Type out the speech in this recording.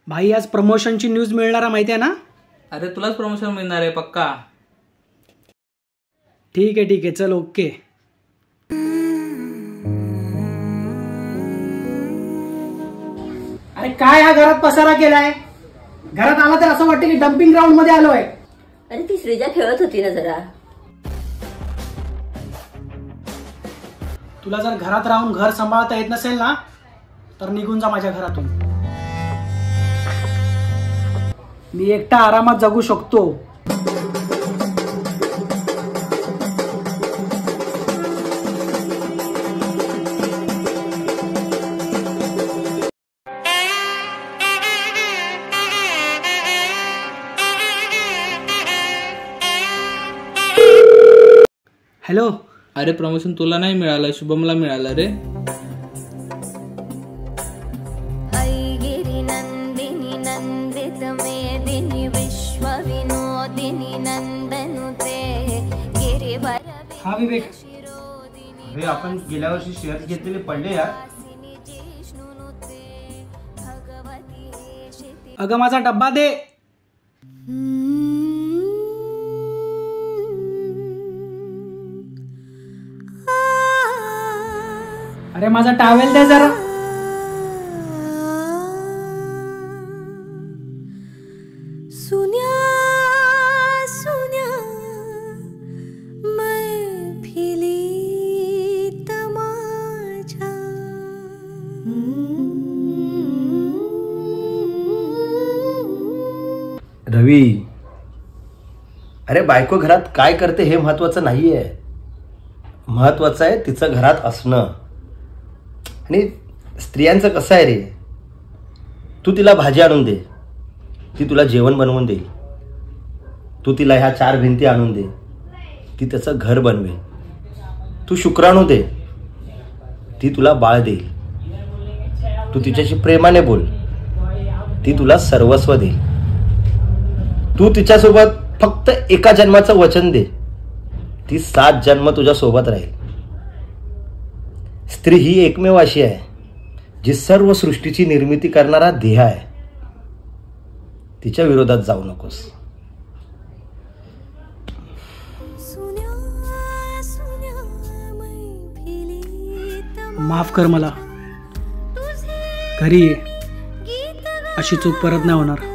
भाई आज प्रमोशनची न्यूज मिळणार माहिती आहे ना? अरे तुलाच प्रमोशन मिळणार आहे पक्का. ठीक आहे चल ओके. अरे काय हा घरात पसारा केलाय? घरात आला तर असं वाटतं की डम्पिंग ग्राउंड मध्ये आलोय. अरे ती श्रीजा खेळत होती ना जरा. तुला जर घरात राहून घर सांभाळता येत नसेल ना तर निघून जा माझ्या घरातून. मी एकटा आरामात जगू शकतो. हॅलो. अरे प्रमोशन तुला नाही मिळालं, शुभमला मिळालं रे. ऐगिरी नंदिनी नंदित मेदिनी विश्व विनोदिनी नंदनुते गिरिवर. हा विवेक. अरे आपण गेल्या वर्षी शेअर घेतलेले पडले यार. अगं माझा डब्बा दे. अरे माझा टॉवेल दे जरा. सुन्या सुन्या मैफिली तमाझा. रवी, अरे बायको घरात काय करते हे महत्वाचं नाहीये. महत्वाचं आहे तिचं घरात असणं. आणि स्त्रियांचं कसं आहे रे, तू तिला भाजी आणून दे, ती तुला जेवण बनवून देईल. तू तिला ह्या 4 भिंती आणून दे, ती त्याचं घर बनवेल. तू शुक्राणू दे, ती तुला बाळ देईल. तू तिच्याशी प्रेमाने बोल, ती तुला सर्वस्व देईल. तू तिच्यासोबत फक्त एका जन्माचं वचन दे, ती 7 जन्म तुझ्या सोबत राहील. स्त्री ही एकमेव अशी आहे जी सर्व सृष्टीची निर्मिती करणारा ध्येय आहे. तिच्या विरोधात जाऊ नकोस. माफ कर मला. घरी ये, अशी चूक परत नाही होणार.